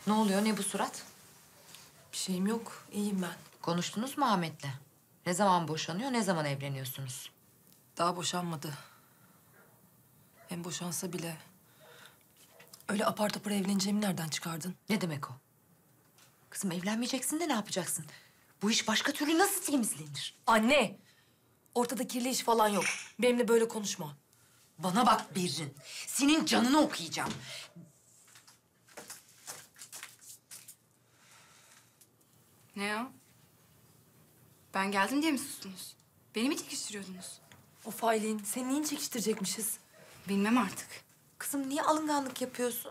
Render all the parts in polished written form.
Ne oluyor, ne bu surat? Bir şeyim yok. İyiyim ben. Konuştunuz mu Ahmet'le? Ne zaman boşanıyor, ne zaman evleniyorsunuz? Daha boşanmadı. Hem boşansa bile... Öyle apar topar evleneceğimi nereden çıkardın? Ne demek o? Kızım evlenmeyeceksin de ne yapacaksın? Bu iş başka türlü nasıl temizlenir? Anne! Ortada kirli iş falan yok. Benimle böyle konuşma. Bana bak Berrin, senin canını okuyacağım. Ne ya? Ben geldim diye mi sustunuz? Beni mi çekiştiriyordunuz? Of Aylin, seni niye çekiştirecekmişiz? Bilmem artık. Kızım niye alınganlık yapıyorsun?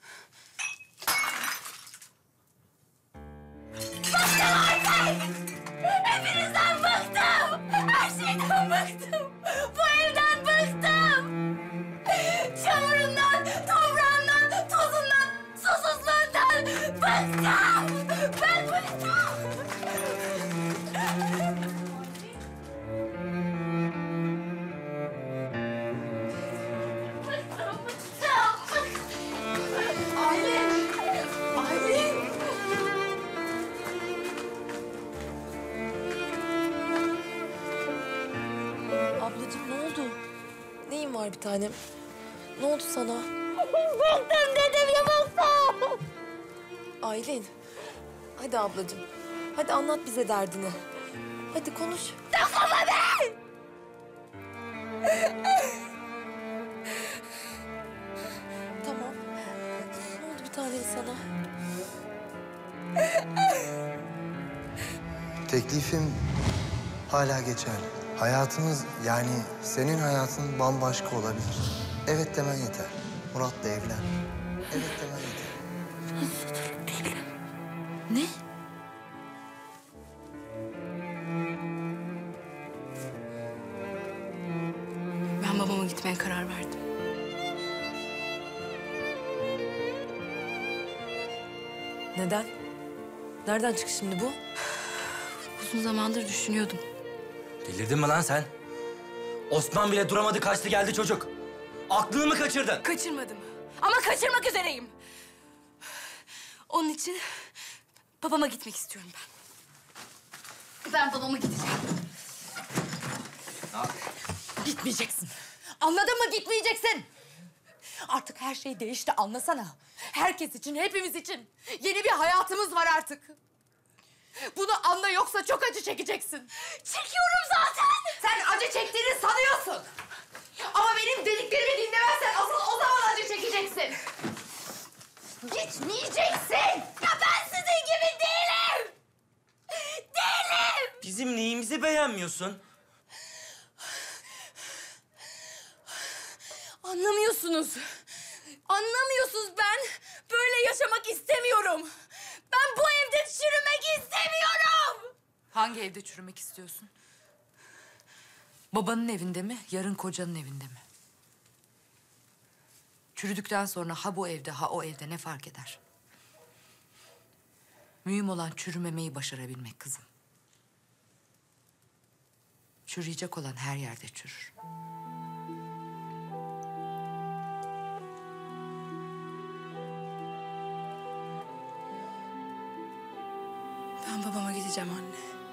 Hepinizden bıktım. Her şeyden bıktım. Bu evden bıktım. Çamurundan, toprağından, tozundan, susuzluğundan bıktım. Ben bıktım. Bıktım. Aylin! Aylin! Ablacığım ne oldu? Neyin var bir tanem? Ne oldu sana? Bıktım dedim ya bıktım. Aylin. Hadi ablacığım. Hadi anlat bize derdini. Hadi konuş. Dokunma be! Tamam. Ne oldu bir tanem sana? Teklifim hala geçerli. Hayatımız yani senin hayatın bambaşka olabilir. Evet demen yeter. Murat'la evlen. Evet demen yeter. Ne? Ben babama gitmeye karar verdim. Neden? Nereden çıktı şimdi bu? Uzun zamandır düşünüyordum. Delirdin mi lan sen? Osman bile duramadı, kaçtı geldi çocuk. Aklını mı kaçırdın? Kaçırmadım. Ama kaçırmak üzereyim. Onun için babama gitmek istiyorum ben. Ben babama gideceğim. Gitmeyeceksin. Anladın mı? Gitmeyeceksin. Artık her şey değişti, anlasana. Herkes için, hepimiz için. Yeni bir hayatımız var artık. Bunu anla, yoksa çok acı çekeceksin. Çekiyorum zaten. Sen acı çektiğini sanıyorsun. Ama benim dediklerimi dinlemezsen asıl o zaman acı çekeceksin. Gitmeyeceksin. Ya ben sizin gibi değilim. Değilim. Bizim neyimizi beğenmiyorsun? Anlamıyorsunuz. Anlamıyorsunuz, ben böyle yaşamak istemiyorum. Ben bu evde çürümek istemiyorum. Hangi evde çürümek istiyorsun? Babanın evinde mi, yarın kocanın evinde mi? Çürüdükten sonra ha bu evde ha o evde ne fark eder? Mühim olan çürümemeyi başarabilmek kızım. Çürüyecek olan her yerde çürür. Ben babama gideceğim anne.